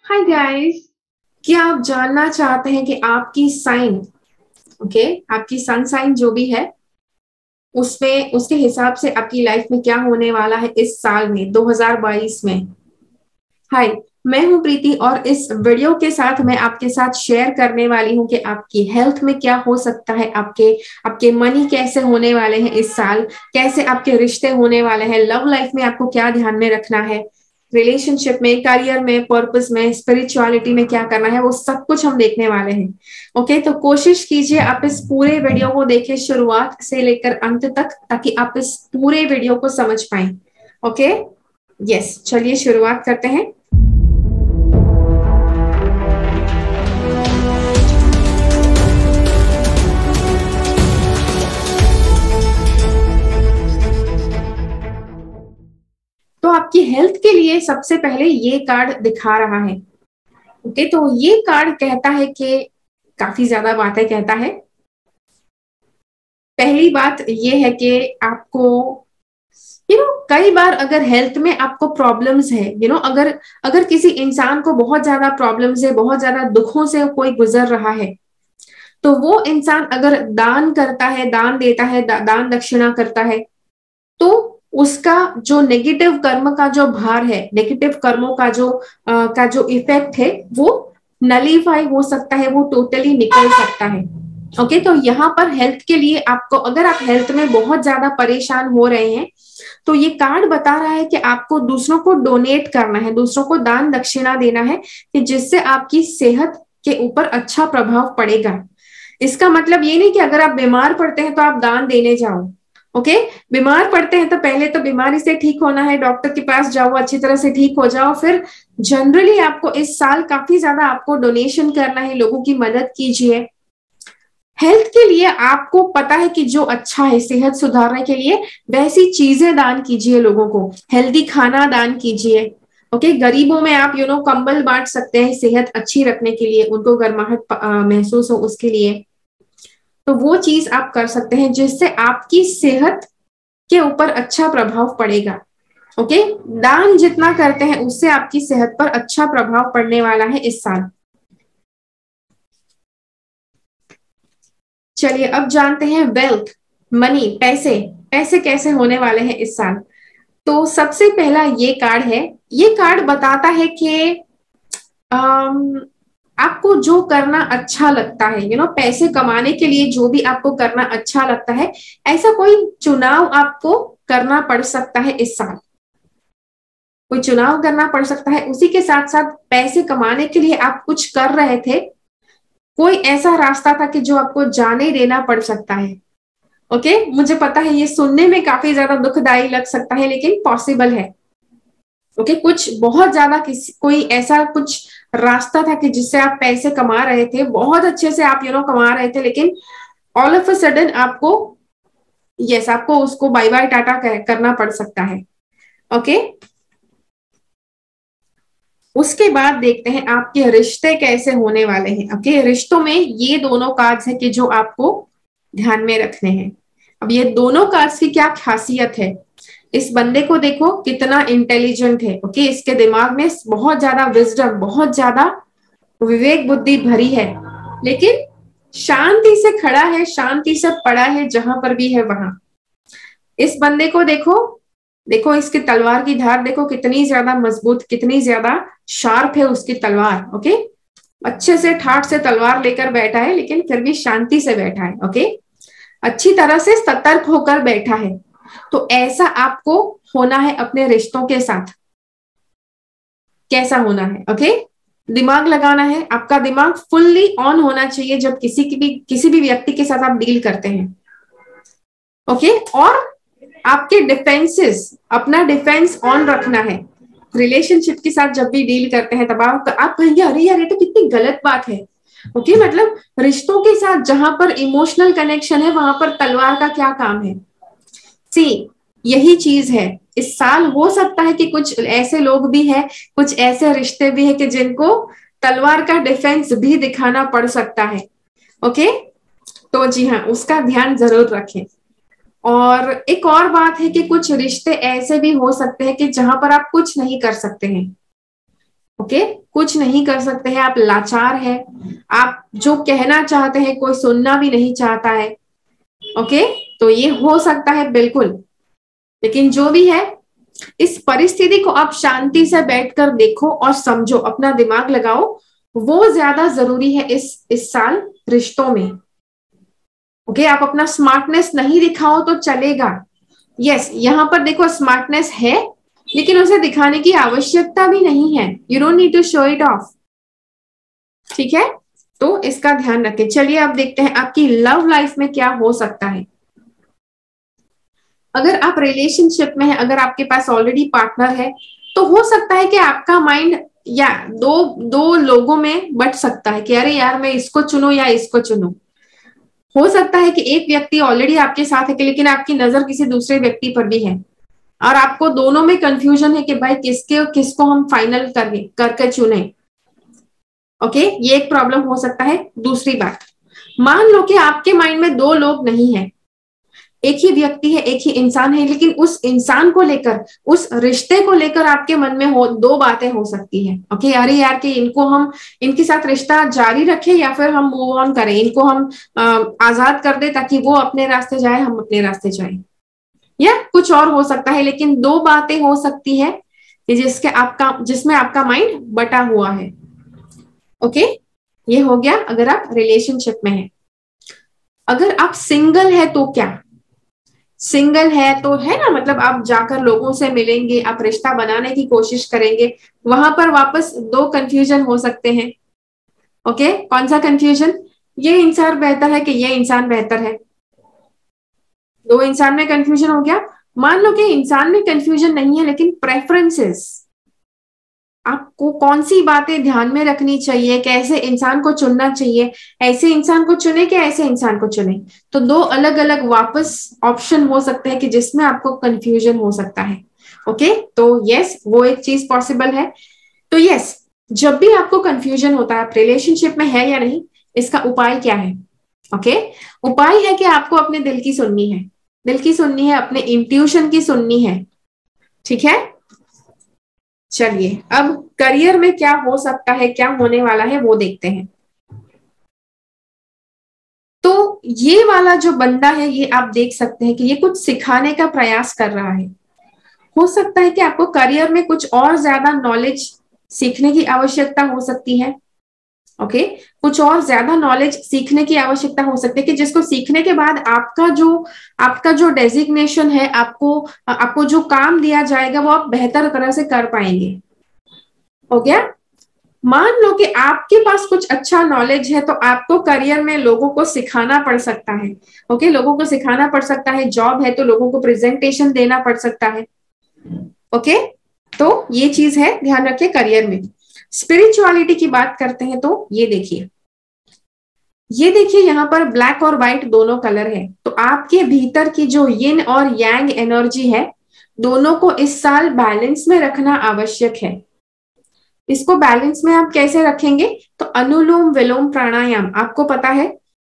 Hi guys. क्या आप जानना चाहते हैं कि आपकी साइन आपकी सन साइन जो भी है उसमें उसके हिसाब से आपकी लाइफ में क्या होने वाला है इस साल में 2022 में। हाय, मैं हूं प्रीति और इस वीडियो के साथ मैं आपके साथ शेयर करने वाली हूं कि आपकी हेल्थ में क्या हो सकता है, आपके आपके मनी कैसे होने वाले हैं इस साल, कैसे आपके रिश्ते होने वाले हैं, लव लाइफ में आपको क्या ध्यान में रखना है, रिलेशनशिप में, करियर में, पर्पस में, स्पिरिचुअलिटी में क्या करना है, वो सब कुछ हम देखने वाले हैं। ओके, तो कोशिश कीजिए आप इस पूरे वीडियो को देखें शुरुआत से लेकर अंत तक, ताकि आप इस पूरे वीडियो को समझ पाए। ओके, यस, चलिए शुरुआत करते हैं। तो आपकी हेल्थ के लिए सबसे पहले ये कार्ड दिखा रहा है। ओके, तो ये कार्ड कहता है कि काफी ज्यादा बातें कहता है। पहली बात ये है कि आपको कई बार अगर हेल्थ में आपको प्रॉब्लम्स है, अगर अगर किसी इंसान को बहुत ज्यादा प्रॉब्लम्स है, बहुत ज्यादा दुखों से कोई गुजर रहा है, तो वो इंसान अगर दान करता है, दान देता है, दान दक्षिणा करता है, तो उसका जो नेगेटिव कर्म का जो भार है, नेगेटिव कर्मों का जो इफेक्ट है, वो नलीफाई हो सकता है, वो टोटली निकल सकता है। ओके, तो यहाँ पर हेल्थ के लिए आपको, अगर आप हेल्थ में बहुत ज्यादा परेशान हो रहे हैं, तो ये कार्ड बता रहा है कि आपको दूसरों को डोनेट करना है, दूसरों को दान दक्षिणा देना है, कि जिससे आपकी सेहत के ऊपर अच्छा प्रभाव पड़ेगा। इसका मतलब ये नहीं कि अगर आप बीमार पड़ते हैं तो आप दान देने जाओ। ओके, बीमार पड़ते हैं तो पहले तो बीमारी से ठीक होना है, डॉक्टर के पास जाओ, अच्छी तरह से ठीक हो जाओ, फिर जनरली आपको इस साल काफी ज्यादा आपको डोनेशन करना है, लोगों की मदद कीजिए। हेल्थ के लिए आपको पता है कि जो अच्छा है सेहत सुधारने के लिए, वैसी चीजें दान कीजिए, लोगों को हेल्दी खाना दान कीजिए। ओके, गरीबों में आप कंबल बांट सकते हैं सेहत अच्छी रखने के लिए, उनको गर्माहट महसूस हो उसके लिए। तो वो चीज आप कर सकते हैं जिससे आपकी सेहत के ऊपर अच्छा प्रभाव पड़ेगा। ओके, दान जितना करते हैं उससे आपकी सेहत पर अच्छा प्रभाव पड़ने वाला है इस साल। चलिए अब जानते हैं वेल्थ, मनी, पैसे, पैसे कैसे होने वाले हैं इस साल। तो सबसे पहला ये कार्ड है। ये कार्ड बताता है कि अम, आपको जो करना अच्छा लगता है, पैसे कमाने के लिए जो भी आपको करना अच्छा लगता है, ऐसा कोई चुनाव आपको करना पड़ सकता है इस साल। कोई चुनाव करना पड़ सकता है, उसी के साथ साथ पैसे कमाने के लिए आप कुछ कर रहे थे, कोई ऐसा रास्ता था कि जो आपको जाने देना पड़ सकता है। ओके, मुझे पता है ये सुनने में काफी ज्यादा दुखदाई लग सकता है, लेकिन पॉसिबल है। ओके, कुछ बहुत ज्यादा किसी कोई ऐसा कुछ रास्ता था कि जिससे आप पैसे कमा रहे थे, बहुत अच्छे से आप कमा रहे थे, लेकिन ऑल ऑफ अ सडन आपको, यस, आपको उसको बाय बाय टाटा करना पड़ सकता है। ओके, उसके बाद देखते हैं आपके रिश्ते कैसे होने वाले हैं। ओके, रिश्तों में ये दोनों कार्ड्स हैं कि जो आपको ध्यान में रखने हैं। अब ये दोनों कार्ड्स की क्या खासियत है, इस बंदे को देखो कितना इंटेलिजेंट है। ओके, इसके दिमाग में बहुत ज्यादा विजडम, बहुत ज्यादा विवेक बुद्धि भरी है, लेकिन शांति से खड़ा है, शांति से पड़ा है, जहां पर भी है वहां। इस बंदे को देखो, देखो इसकी तलवार की धार देखो कितनी ज्यादा मजबूत, कितनी ज्यादा शार्प है उसकी तलवार। ओके, अच्छे से ठाठ से तलवार लेकर बैठा है, लेकिन फिर भी शांति से बैठा है। ओके, अच्छी तरह से सतर्क होकर बैठा है। तो ऐसा आपको होना है अपने रिश्तों के साथ। कैसा होना है? ओके, दिमाग लगाना है, आपका दिमाग फुल्ली ऑन होना चाहिए जब किसी भी व्यक्ति के साथ आप डील करते हैं। ओके, और आपके डिफेंसेस, अपना डिफेंस ऑन रखना है। रिलेशनशिप के साथ जब भी डील करते हैं तब आप कहेंगे अरे यार ये तो कितनी गलत बात है। ओके, मतलब रिश्तों के साथ जहां पर इमोशनल कनेक्शन है वहां पर तलवार का क्या काम है। सी, यही चीज है। इस साल हो सकता है कि कुछ ऐसे लोग भी हैं, कुछ ऐसे रिश्ते भी हैं कि जिनको तलवार का डिफेंस भी दिखाना पड़ सकता है। ओके, तो जी हाँ, उसका ध्यान जरूर रखें। और एक और बात है कि कुछ रिश्ते ऐसे भी हो सकते हैं कि जहां पर आप कुछ नहीं कर सकते हैं। ओके, कुछ नहीं कर सकते हैं, आप लाचार है, आप जो कहना चाहते हैं कोई सुनना भी नहीं चाहता है। ओके, तो ये हो सकता है बिल्कुल, लेकिन जो भी है इस परिस्थिति को आप शांति से बैठकर देखो और समझो, अपना दिमाग लगाओ, वो ज्यादा जरूरी है इस साल रिश्तों में। ओके, आप अपना स्मार्टनेस नहीं दिखाओ तो चलेगा। यस, यहाँ पर देखो स्मार्टनेस है, लेकिन उसे दिखाने की आवश्यकता भी नहीं है। You don't need to show it off. ठीक है, तो इसका ध्यान रखें। चलिए अब देखते हैं आपकी लव लाइफ में क्या हो सकता है। अगर आप रिलेशनशिप में है, अगर आपके पास ऑलरेडी पार्टनर है, तो हो सकता है कि आपका माइंड या दो दो लोगों में बट सकता है कि अरे यार मैं इसको चुनूं या इसको चुनूं। हो सकता है कि एक व्यक्ति ऑलरेडी आपके साथ है, लेकिन आपकी नजर किसी दूसरे व्यक्ति पर भी है और आपको दोनों में कंफ्यूजन है कि भाई किसको हम फाइनल करके चुने। ओके, ये एक प्रॉब्लम हो सकता है। दूसरी बात, मान लो कि आपके माइंड में दो लोग नहीं है, एक ही व्यक्ति है, एक ही इंसान है, लेकिन उस इंसान को लेकर, उस रिश्ते को लेकर आपके मन में दो बातें हो सकती है। ओके, अरे यार कि इनको हम इनके साथ रिश्ता जारी रखें या फिर हम मूव ऑन करें, इनको हम आजाद कर दे ताकि वो अपने रास्ते जाए, हम अपने रास्ते जाए, या कुछ और हो सकता है। लेकिन दो बातें हो सकती है जिसमें आपका माइंड बटा हुआ है। ओके, ये हो गया अगर आप रिलेशनशिप में है। अगर आप सिंगल है तो क्या, सिंगल है तो है ना, मतलब आप जाकर लोगों से मिलेंगे, आप रिश्ता बनाने की कोशिश करेंगे, वहां पर वापस दो कंफ्यूजन हो सकते हैं। ओके, कौन सा कंफ्यूजन, ये इंसान बेहतर है कि ये इंसान बेहतर है, दो इंसान में कंफ्यूजन हो गया। मान लो कि इंसान में कंफ्यूजन नहीं है, लेकिन प्रेफरेंसेस, आपको कौन सी बातें ध्यान में रखनी चाहिए, कैसे इंसान को चुनना चाहिए, ऐसे इंसान को चुने कि ऐसे इंसान को चुने, तो दो अलग अलग वापस ऑप्शन हो सकते हैं कि जिसमें आपको कंफ्यूजन हो सकता है। ओके, तो यस, वो एक चीज पॉसिबल है। तो यस, जब भी आपको कंफ्यूजन होता है आप रिलेशनशिप में है या नहीं, इसका उपाय क्या है। ओके, उपाय है कि आपको अपने दिल की सुननी है, दिल की सुननी है, अपने इंट्यूशन की सुननी है। ठीक है, चलिए अब करियर में क्या हो सकता है, क्या होने वाला है वो देखते हैं। तो ये वाला जो बंदा है, ये आप देख सकते हैं कि ये कुछ सिखाने का प्रयास कर रहा है। हो सकता है कि आपको करियर में कुछ और ज्यादा नॉलेज सीखने की आवश्यकता हो सकती है। ओके, कुछ और ज्यादा नॉलेज सीखने की आवश्यकता हो सकती है कि जिसको सीखने के बाद आपका जो डेजिग्नेशन है, आपको जो काम दिया जाएगा वो आप बेहतर तरह से कर पाएंगे। हो गया, मान लो कि आपके पास कुछ अच्छा नॉलेज है, तो आपको करियर में लोगों को सिखाना पड़ सकता है। ओके, लोगों को सिखाना पड़ सकता है, जॉब है तो लोगों को प्रेजेंटेशन देना पड़ सकता है। ओके, तो ये चीज है, ध्यान रखिए करियर में। स्पिरिचुअलिटी की बात करते हैं तो ये देखिए यहाँ पर ब्लैक और व्हाइट दोनों कलर है, तो आपके भीतर की जो यिन और यांग एनर्जी है, दोनों को इस साल बैलेंस में रखना आवश्यक है। इसको बैलेंस में आप कैसे रखेंगे, तो अनुलोम विलोम प्राणायाम, आपको पता है,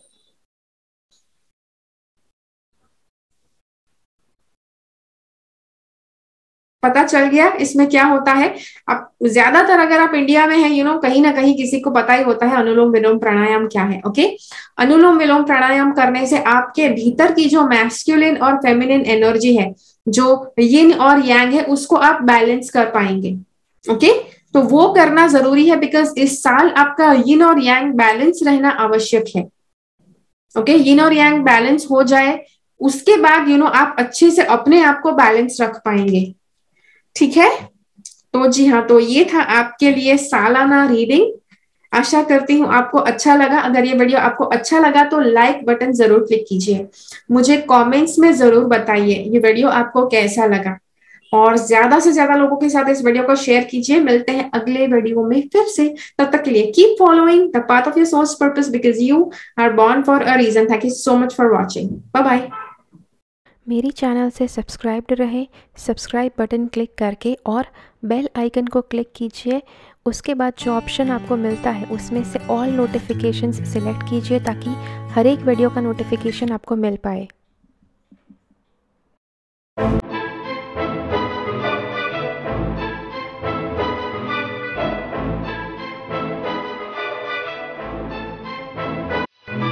पता चल गया इसमें क्या होता है। अब ज्यादातर अगर आप इंडिया में है, कहीं ना कहीं किसी को पता ही होता है अनुलोम विलोम प्राणायाम क्या है। ओके, अनुलोम विलोम प्राणायाम करने से आपके भीतर की जो मैस्कुलिन और फेमिनिन एनर्जी है, जो यिन और यांग है, उसको आप बैलेंस कर पाएंगे। ओके, तो वो करना जरूरी है, बिकॉज इस साल आपका यिन और यांग बैलेंस रहना आवश्यक है। ओके, यिन और यांग बैलेंस हो जाए, उसके बाद आप अच्छे से अपने आप को बैलेंस रख पाएंगे। ठीक है, तो जी हाँ, तो ये था आपके लिए सालाना रीडिंग। आशा करती हूँ आपको अच्छा लगा। अगर ये वीडियो आपको अच्छा लगा तो लाइक बटन जरूर क्लिक कीजिए, मुझे कमेंट्स में जरूर बताइए ये वीडियो आपको कैसा लगा, और ज्यादा से ज्यादा लोगों के साथ इस वीडियो को शेयर कीजिए। मिलते हैं अगले वीडियो में फिर से, तब तक के लिए keep following the path of your soul's purpose, because you are born for a reason. Thank you so much for watching, bye bye. मेरी चैनल से सब्सक्राइब्ड रहे, सब्सक्राइब बटन क्लिक करके और बेल आइकन को क्लिक कीजिए। उसके बाद जो ऑप्शन आपको मिलता है उसमें से ऑल नोटिफिकेशंस सिलेक्ट कीजिए, ताकि हर एक वीडियो का नोटिफिकेशन आपको मिल पाए।